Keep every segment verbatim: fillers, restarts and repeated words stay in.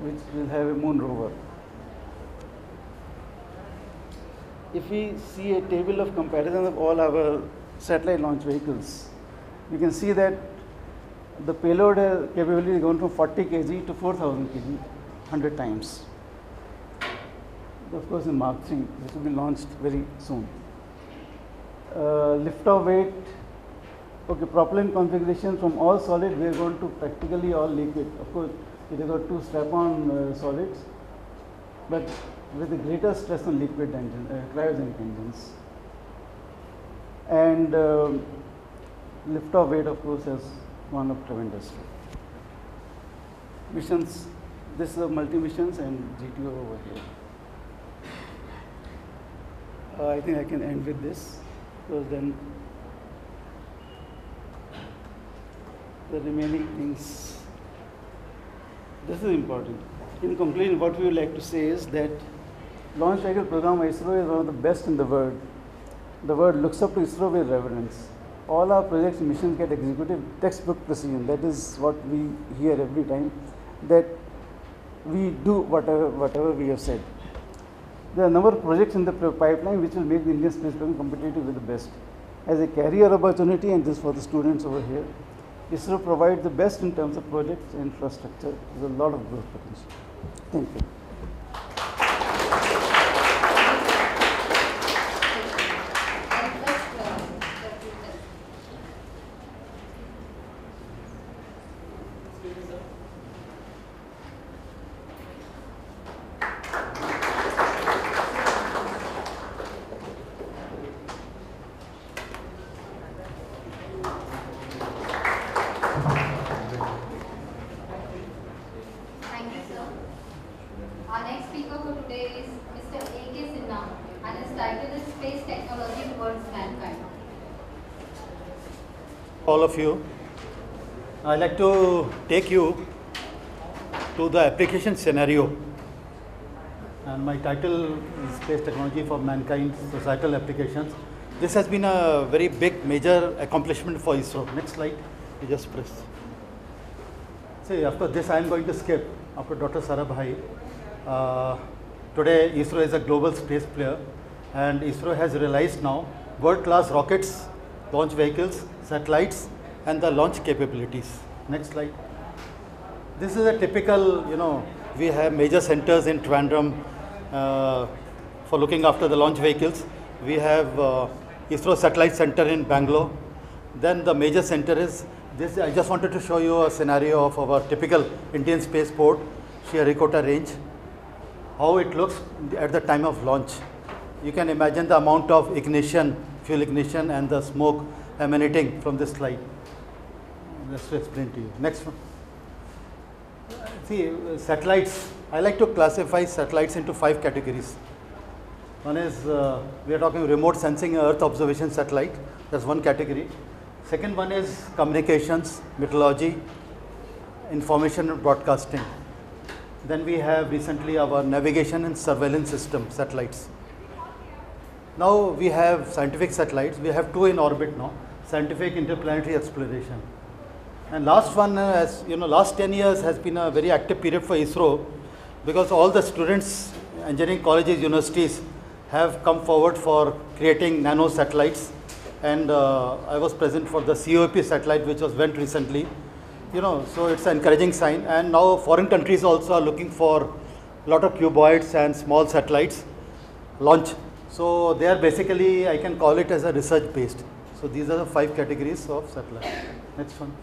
which will have a moon rover. If we see a table of comparison of all our satellite launch vehicles, you can see that the payload has capability gone from forty kilograms to four thousand kilograms, one hundred times. Of course, in Mark three, which will be launched very soon. Uh, lift-off weight, okay, propellant configuration from all solid, we are going to practically all liquid. Of course, it has got two strap-on uh, solids, but with a greater stress on liquid engine, uh, cryogenic engines. And uh, lift-off weight, of course, has gone up tremendously. Missions, this is a multi-missions and G T O over here. Uh, I think I can end with this, because then the remaining things, this is important. In conclusion, what we would like to say is that launch vehicle program ISRO is one of the best in the world. The world looks up to ISRO with reverence. All our projects and missions get executed textbook precision. That is what we hear every time, that we do whatever, whatever we have said. There are a number of projects in the pipeline which will make the Indian space program competitive with the best. As a career opportunity, and this for the students over here, ISRO provides the best in terms of projects and infrastructure. There's a lot of growth potential. Thank you. All of you, I'd like to take you to the application scenario, and my title is Space Technology for Mankind, Societal Applications. This has been a very big, major accomplishment for ISRO. Next slide, you just press. See, after this I am going to skip, after Doctor Sarabhai. Uh, today ISRO is a global space player, and ISRO has realized now world-class rockets, launch vehicles, satellites, and the launch capabilities. Next slide. This is a typical, you know, we have major centers in Trivandrum uh, for looking after the launch vehicles. We have uh, ISRO Satellite Center in Bangalore. Then the major center is this. I just wanted to show you a scenario of our typical Indian spaceport, Sriharikota range, how it looks at the time of launch. You can imagine the amount of ignition, fuel ignition, and the smoke emanating from this slide. Just to explain to you. Next one. See, uh, satellites. I like to classify satellites into five categories. One is, uh, we are talking remote sensing Earth observation satellite. That's one category. Second one is communications, meteorology, information and broadcasting. Then we have recently our navigation and surveillance system satellites. Now we have scientific satellites. We have two in orbit now, scientific interplanetary exploration. And last one, uh, as you know, last ten years has been a very active period for ISRO, because all the students, engineering colleges, universities have come forward for creating nano satellites. And uh, I was present for the C O P satellite, which was went recently. You know, so it's an encouraging sign. And now foreign countries also are looking for a lot of cuboids and small satellites launch. So they are basically, I can call it as a research based. So these are the five categories of satellite. Next one.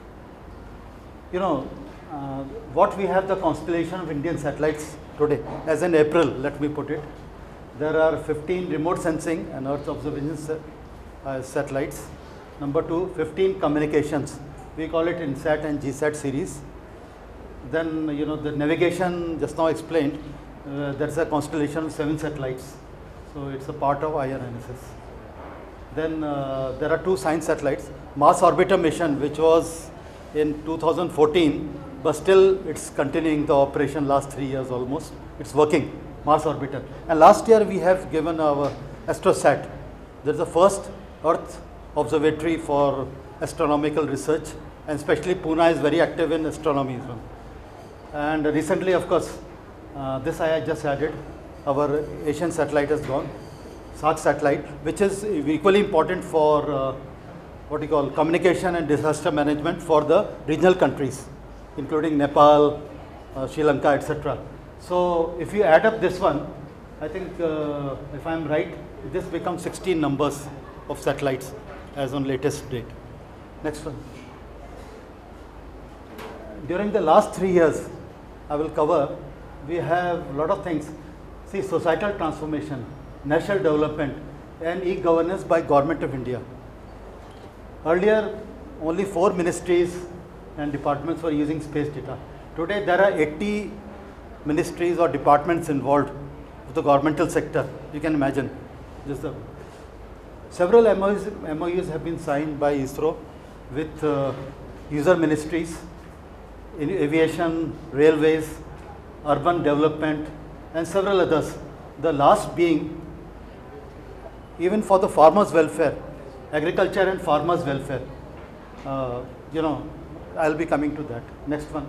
You know, uh, what we have the constellation of Indian satellites today, as in April, let me put it. There are fifteen remote sensing and Earth observation uh, satellites. Number two, fifteen communications. We call it INSAT and GSAT series. Then, you know, the navigation, just now explained, uh, there's a constellation of seven satellites. So it's a part of I R N S S. Then uh, there are two science satellites, Mars Orbiter mission, which was in two thousand fourteen, but still it's continuing the operation last three years almost. It's working, Mars Orbiter. And last year we have given our AstroSat. There's the first Earth observatory for astronomical research, and especially Pune is very active in astronomy. And recently, of course, uh, this I just added, our Asian satellite has gone, SARC satellite, which is equally important for uh, what you call communication and disaster management for the regional countries, including Nepal, uh, Sri Lanka, et cetera. So if you add up this one, I think uh, if I am right, this becomes sixteen numbers of satellites as on latest date. Next one. During the last three years, I will cover, we have a lot of things. See, societal transformation, national development, and e-governance by Government of India. Earlier, only four ministries and departments were using space data. Today, there are eighty ministries or departments involved with the governmental sector. You can imagine. Just the several M O Us, M O Us have been signed by ISRO with uh, user ministries in aviation, railways, urban development, and several others. The last being even for the farmers' welfare, agriculture and farmers' welfare. Uh, you know, I'll be coming to that. Next one.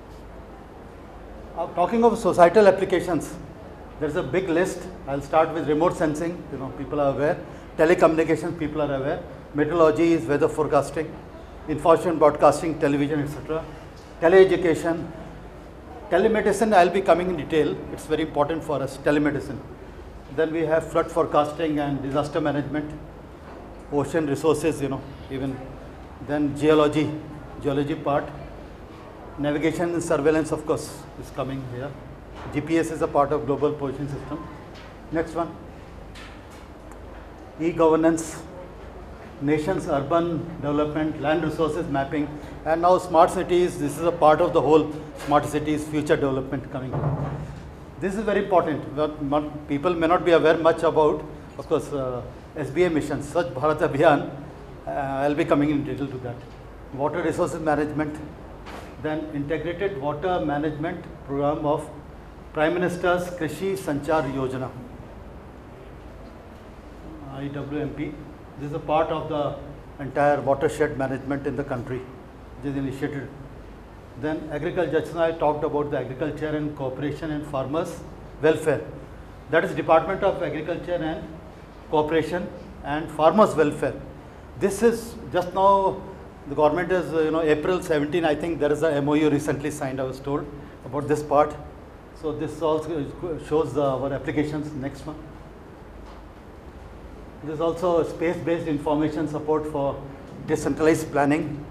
Uh, talking of societal applications, there's a big list. I'll start with remote sensing. You know, people are aware. Telecommunications, people are aware. Meteorology is weather forecasting. Information broadcasting, television, et cetera. Teleeducation. Telemedicine, I'll be coming in detail. It's very important for us, telemedicine. Then we have flood forecasting and disaster management, ocean resources, you know, even then geology, geology part, navigation and surveillance, of course, is coming here. G P S is a part of global position system. Next one, e-governance, nation's urban development, land resources mapping, and now smart cities. This is a part of the whole smart cities future development coming. This is very important. What people may not be aware much about, of course, uh, S B A missions, such Bharati Vigyan. Uh, I'll be coming in detail to that. Water resources management, then integrated water management program of Prime Minister's Krishi Sanchar Yojana, I W M P. This is a part of the entire watershed management in the country, which is initiated. Then agriculture, just now I talked about the agriculture and cooperation and farmers welfare. That is Department of Agriculture and Cooperation and Farmers Welfare. This is just now, the government is, uh, you know, April seventeenth, I think there is a M O U recently signed, I was told, about this part. So this also shows uh, our applications. Next one. This is also space-based information support for decentralized planning.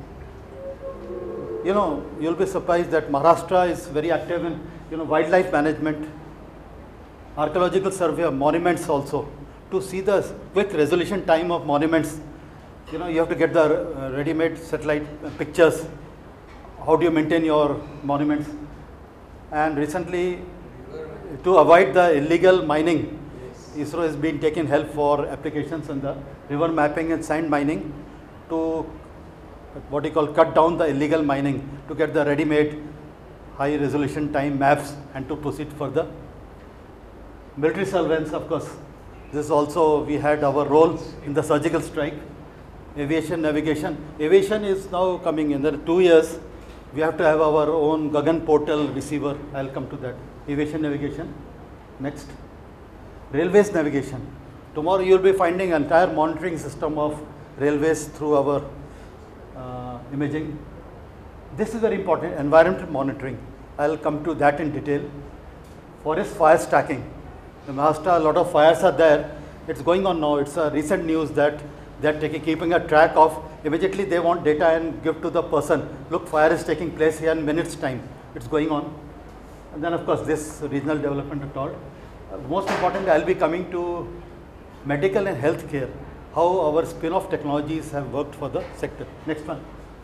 You know, you'll be surprised that Maharashtra is very active in, you know, wildlife management, archaeological survey of monuments also. To see the quick resolution time of monuments, you know, you have to get the uh, ready-made satellite pictures. How do you maintain your monuments? And recently, to avoid the illegal mining, ISRO has been taking help for applications in the river mapping and sand mining to what you call cut down the illegal mining, to get the ready-made high resolution time maps and to proceed further. Military surveillance, of course, this also we had our role in the surgical strike. Aviation navigation, aviation is now coming in. There are two years, we have to have our own Gagan portal receiver. I'll come to that. Aviation navigation. Next. Railways navigation. Tomorrow you will be finding entire monitoring system of railways through our uh, imaging. This is very important, environmental monitoring. I will come to that in detail. Forest fire stacking. In Maharashtra, a lot of fires are there. It's going on now. It's a recent news that they are taking, keeping a track of, immediately they want data and give to the person. Look, fire is taking place here in minutes time. It's going on. And then of course this regional development at all. Uh, most importantly, I will be coming to medical and health care, how our spin-off technologies have worked for the sector. Next one.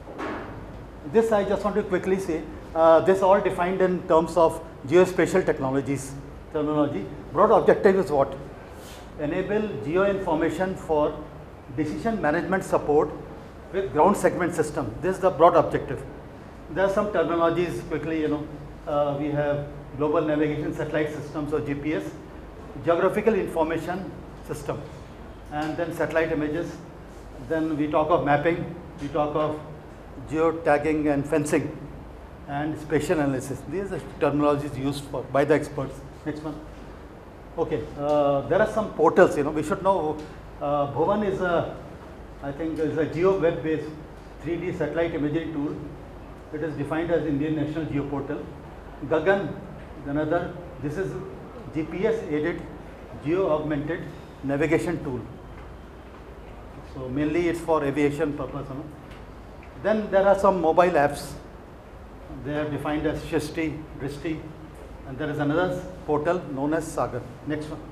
This I just want to quickly say, uh, this all defined in terms of geospatial technologies, terminology. Broad objective is what? Enable geo-information for decision management support with ground segment system. This is the broad objective. There are some terminologies quickly, you know, uh, we have global navigation satellite systems or G P S, geographical information system, and then satellite images. Then we talk of mapping, we talk of geotagging and fencing. and spatial analysis. These are terminologies used for by the experts. Next one. Okay, uh, there are some portals. You know, we should know. Uh, Bhuvan is a, I think, is a geo web-based three D satellite imagery tool. It is defined as Indian National Geo Portal. Gagan, another. This is G P S-aided geo augmented navigation tool. So mainly it's for aviation purpose. You know. Then there are some mobile apps. They are defined as Shri, Drishti, and there is another portal known as Sagar. Next one.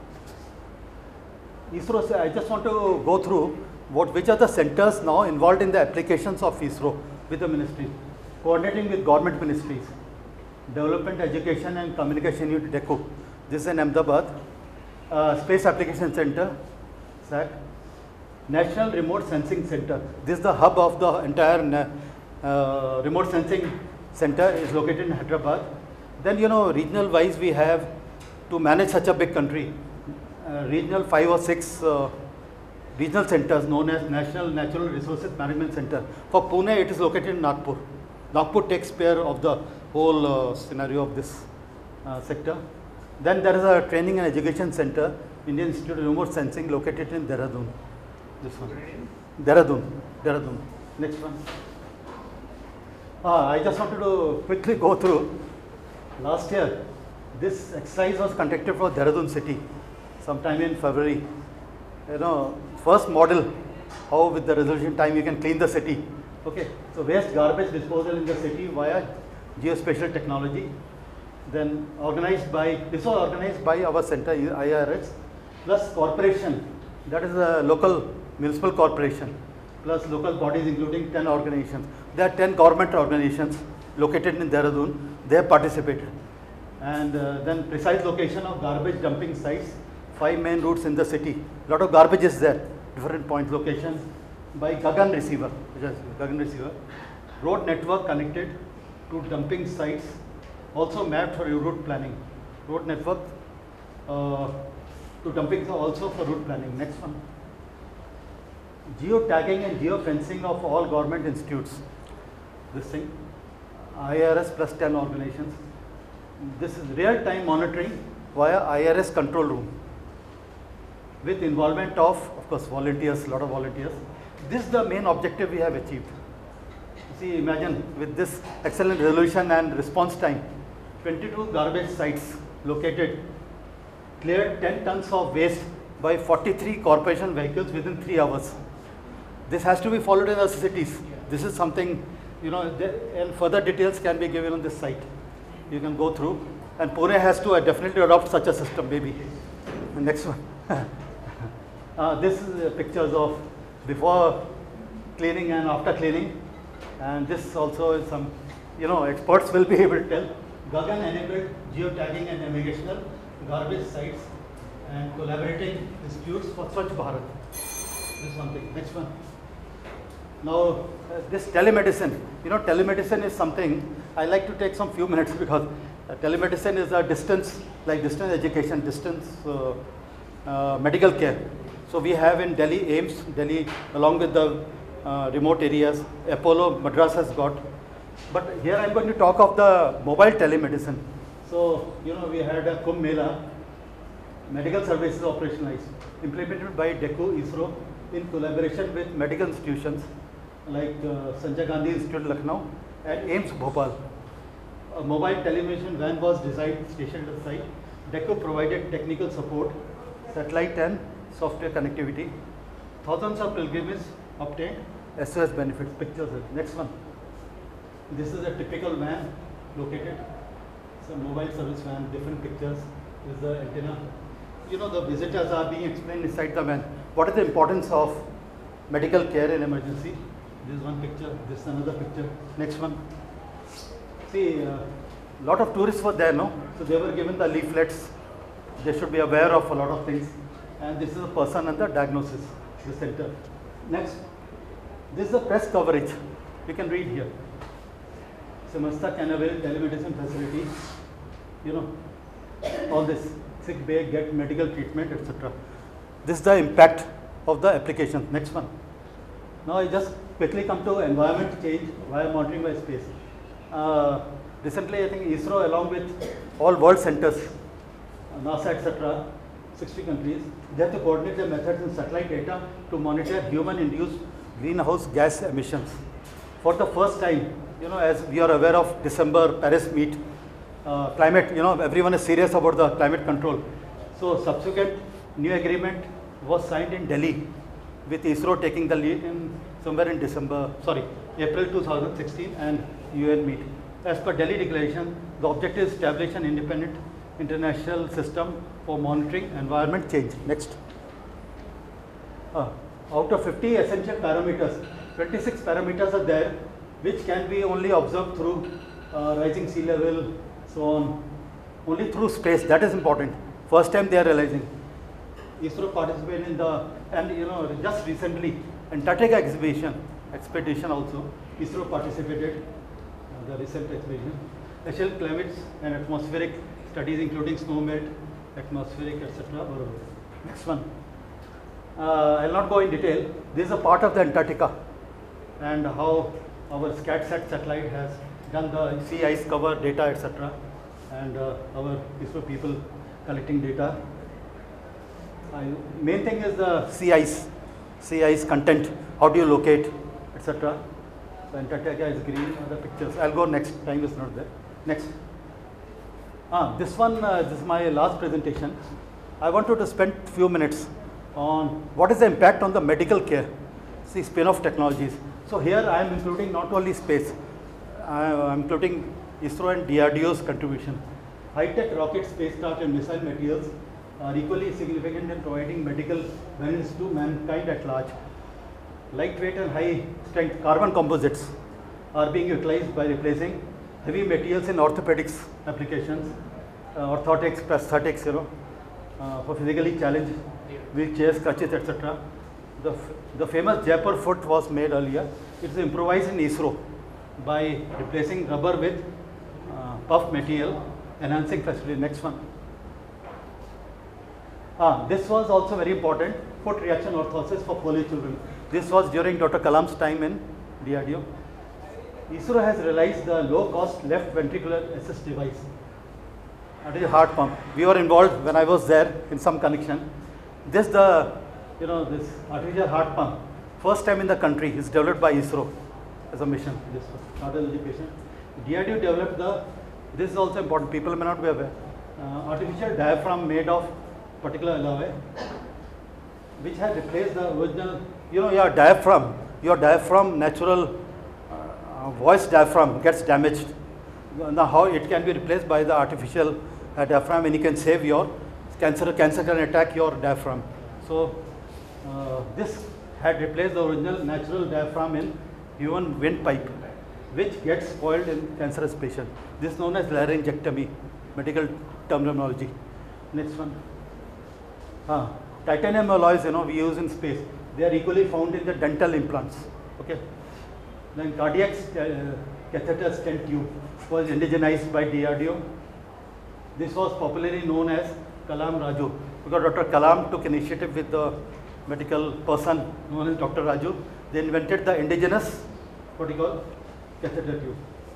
ISRO, I just want to go through what which are the centers now involved in the applications of ISRO with the ministries, coordinating with government ministries. Development, Education and Communication Unit, DECO. This is in Ahmedabad. Uh, Space Application Center, S A C. National Remote Sensing Center. This is the hub of the entire uh, remote sensing center is located in Hyderabad. Then, you know, regional wise we have to manage such a big country, uh, regional five or six uh, regional centers known as National Natural Resources Management Center. For Pune, it is located in Nagpur. Nagpur takes care of the whole uh, scenario of this uh, sector. Then there is a Training and Education Center, Indian Institute of Remote Sensing, located in Dehradun. This one. Dehradun. Dehradun. Next one. Ah, I just wanted to quickly go through. Last year, this exercise was conducted for Dehradun city, sometime in February. You know, first model, how with the resolution time you can clean the city. Okay, so waste garbage disposal in the city via geospatial technology. Then organized by, this was organized by our center, I R S, plus corporation, that is a local municipal corporation, plus local bodies including ten organizations. There are ten government organizations located in Dehradun, they have participated. And uh, then precise location of garbage dumping sites, five main routes in the city. A lot of garbage is there, different point locations by Gagan receiver, which is Gagan receiver. Road network connected to dumping sites, also mapped for route planning. Road network uh, to dumping also for route planning. Next one. Geo-tagging and geo-fencing of all government institutes. This thing, I R S plus ten organizations. This is real-time monitoring via I R S control room with involvement of, of course, volunteers, a lot of volunteers. This is the main objective we have achieved. See, imagine with this excellent resolution and response time, twenty-two garbage sites located, cleared ten tons of waste by forty-three corporation vehicles within three hours. This has to be followed in other cities. This is something, you know, and further details can be given on this site. You can go through, and Pune has to uh, definitely adopt such a system, maybe. The next one. uh, this is uh, pictures of before cleaning and after cleaning, and this also is some, you know, experts will be able to tell. Gagan enabled geotagging and navigational garbage sites and collaborating institutes for Swachh Bharat. This one thing. Next one. Now, uh, this telemedicine, you know, telemedicine is something I like to take some few minutes because uh, telemedicine is a distance, like distance education, distance uh, uh, medical care. So we have in Delhi AIIMS, Delhi along with the uh, remote areas, Apollo Madras has got. But here I am going to talk of the mobile telemedicine. So, you know, we had a Kumbh Mela, medical services operationalized, implemented by DECO, ISRO in collaboration with medical institutions like uh, Sanjay Gandhi Institute, Lucknow, and AIIMS, Bhopal. A mobile television van was designed, stationed at the site. DECO provided technical support, satellite and software connectivity. Thousands of pilgrims obtained S O S benefits. Pictures. Next one. This is a typical van located. It's a mobile service van, different pictures. This is the antenna. You know, the visitors are being explained inside the van. What is the importance of medical care in emergency? This is one picture, this is another picture. Next one. See, a uh, lot of tourists were there, no? So they were given the leaflets. They should be aware of a lot of things. And this is a person and the diagnosis, the center. Next. This is the press coverage. You can read here. Samasta can avail telemedicine facility. You know, all this. Sick bay, get medical treatment, et cetera. This is the impact of the application. Next one. Now I just quickly come to environment change via monitoring by space. Uh, Recently, I think ISRO, along with all world centers, NASA, et cetera, sixty countries, they have to coordinate their methods in satellite data to monitor human-induced greenhouse gas emissions. For the first time, you know, as we are aware of December Paris meet, uh, climate, you know, everyone is serious about the climate control. So subsequent new agreement was signed in Delhi, with ISRO taking the lead in somewhere in December, sorry, April two thousand sixteen and U N meet. As per Delhi Declaration, the objective is to establish an independent international system for monitoring environment change. Next. Uh, out of fifty essential parameters, twenty-six parameters are there which can be only observed through uh, rising sea level, so on, only through space. That is important. First time they are realizing. ISRO participated in the, and you know, just recently, Antarctica exhibition, expedition also, ISRO participated, uh, the recent expedition. Special climates and atmospheric studies including snow melt, atmospheric, et cetera. Next one. Uh, I will not go in detail. This is a part of the Antarctica and how our SCATSAT satellite has done the sea ice cover data, et cetera. And uh, our ISRO people collecting data. Uh, main thing is the sea ice, sea ice content, how do you locate, et cetera. So Antarctica is green, other pictures. I'll go next, time is not there. Next. Ah, this one, uh, this is my last presentation. I wanted to spend few minutes on what is the impact on the medical care, see spin-off technologies. So here I am including not only space, I am including ISRO and D R D O's contribution. High-tech rocket, spacecraft and missile materials are equally significant in providing medical benefits to mankind at large. Lightweight and high-strength carbon composites are being utilized by replacing heavy materials in orthopedics applications, uh, orthotics, prosthetics, you know, uh, for physically challenged wheelchairs, crutches, et cetera. The, the famous Jaipur foot was made earlier. It's improvised in ISRO by replacing rubber with uh, puff material, enhancing flexibility. Next one. Ah, this was also very important, foot reaction orthosis for polio children. This was during Doctor Kalam's time in D R D O. ISRO has realized the low-cost left ventricular assist device. That is a heart pump. We were involved when I was there in some connection. This the, you know, this artificial heart pump, first time in the country, is developed by ISRO as a mission. This was cardiology patient. D R D O developed the, this is also important, people may not be aware, uh, artificial diaphragm made of particular alloy, which had replaced the original, you know, your diaphragm, your diaphragm, natural uh, voice diaphragm gets damaged. Now how it can be replaced by the artificial uh, diaphragm, and you can save your cancer, cancer can attack your diaphragm. So uh, this had replaced the original natural diaphragm in human windpipe, which gets spoiled in cancerous patients. This is known as laryngectomy, medical terminology. Next one. Ah, titanium alloys, you know, we use in space. They are equally found in the dental implants. Okay. Then cardiac uh, catheter stent tube was indigenized by D R D O. This was popularly known as Kalam Raju, because Doctor Kalam took initiative with the medical person known as Doctor Raju. They invented the indigenous, what you call, catheter tube.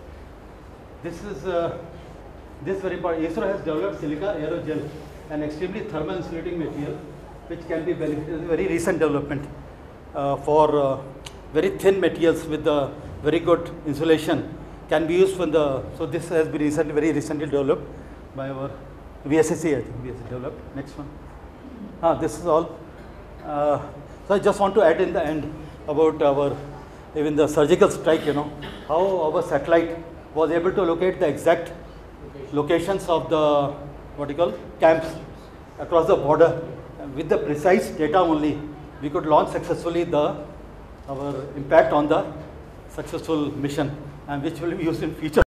This is uh, this very important. ISRO has developed silica aerogel, an extremely thermal insulating material, which can be beneficial. Very recent development uh, for uh, very thin materials with the very good insulation can be used for the. So this has been recently, very recently developed by our V S S C. I think V S S C developed. Next one. Ah, this is all. Uh, so I just want to add in the end about our even the surgical strike. You know how our satellite was able to locate the exact locations of the what you call camps across the border, and with the precise data only we could launch successfully the our impact on the successful mission, and which will be used in future.